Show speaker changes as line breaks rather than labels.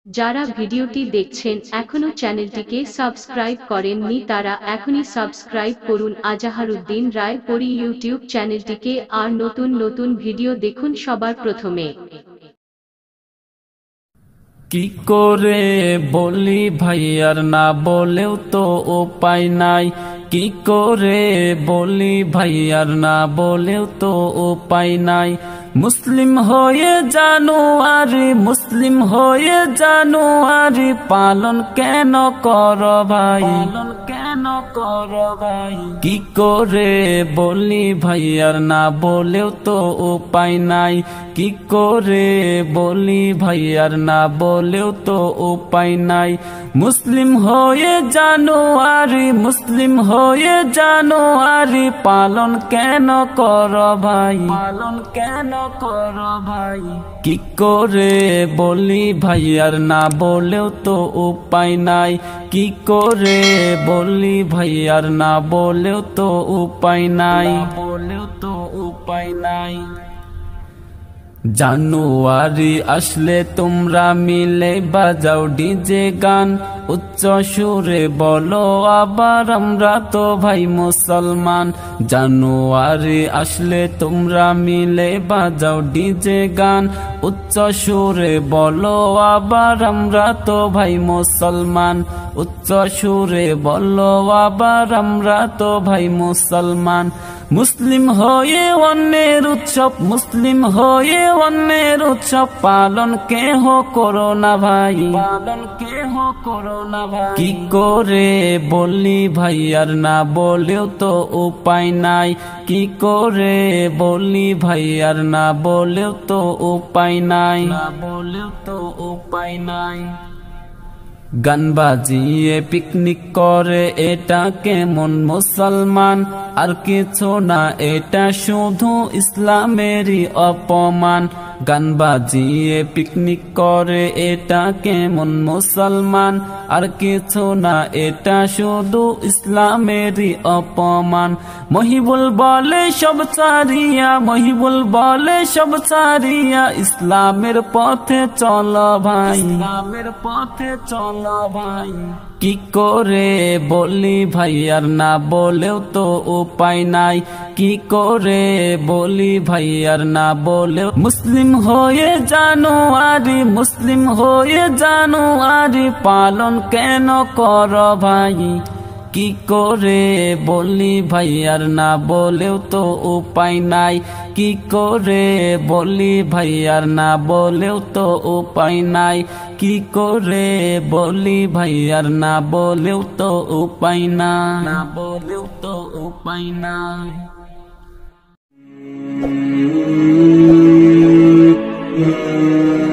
যারা ভিডিওটি দেখছেন এখনো চ্যানেলটিকে সাবস্ক্রাইব করেননি তারা এখনই সাবস্ক্রাইব করুন আজাহারউদ্দিন রায় পড়ি ইউটিউব চ্যানেলটিকে আর নতুন নতুন ভিডিও দেখুন সবার প্রথমে।
কি করে বলি ভাইয়ার না বলেও তো উপায় নাই, কি করে বলি ভাইয়ার না বলেও তো উপায় নাই। মুসলিম হয়ে জানুয়ারি, মুসলিম হয়ে জানুয়ারি পালন কেন কর ভাই, পালন কেন কর ভাই। কি করে বলি ভাইয়ার না বলেও তো উপায় নাই, কি করে বলি ভাইয়ার না বলেও তো উপায় নাই। মুসলিম হয়ে জানুয়ারি, মুসলিম হয়ে জানুয়ারি পালন কেন কর ভাই, পালন কেন কর ভাই। কি করে বলি ভাইয়ার না বলেও তো উপায় নাই, কি করে বলি ভাইয়ার না বলেও তো উপায় নাই, বলেও তো উপায় নাই। জানুয়ারি আসলে তোমরা মিলে বাজাও ডিজে গান, উচ্চ সুরে বলো আবার আমরা তো ভাই মুসলমান। জানুয়ারি আসলে তোমরা মিলে বাজাও ডিজে গান, উচ্চ সুরে বলো আবার আমরা তো ভাই মুসলমান। উচ্চ সুরে বলো আবার আমরা তো ভাই মুসলমান। মুসলিম হয়ে অন্যের উৎসব, মুসলিম হয়ে অন্যের উৎসব পালন কেহ করো না ভাই, পালন কেহ করো না ভাই। কি করে বলি ভাইয়ার না বলেও তো উপায় নাই, কি করে বলি ভাইয়ার না বলেও তো উপায় নাই, না বলেও তো উপায় নাই। গান বাজিয়ে পিকনিক করে এটা কেমন মুসলমান, আর কিছু না এটা শুধু ইসলামেরই অপমান। গান বাজিয়ে পিকনিক করে এটা কেমন মুসলমান, আর কিছু না এটা শুধু ইসলামেরই অপমান। মহিবুল বলে সব ছাড়িয়া, মহিবুল বলে সব ছাড়িয়া ইসলামের পথে চলো ভাই, ইসলামের পথে চলো ভাই। কি করে বলি ভাইয়ার না বলেও তো উপায় নাই, কি করে বলি ভাইয়ার না বলেও। মুসলিম হয়ে জানুয়ারি, মুসলিম হয়ে জানুয়ারি পালন কেন কর ভাই। কি করে বলি ভাইয়ার না বলেও তো উপায় নাই, কি করে বলি ভাইয়ার না বলেও তো উপায় নাই, কি করে বলি ভাইয়ার না বলেও তো উপায় না, না বলেও তো উপায় নাই।